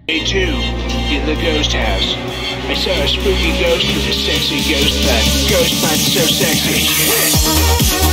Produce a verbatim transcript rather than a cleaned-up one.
Day two, in the ghost house. I saw a spooky ghost with a sexy ghost butt. Ghost butt so sexy.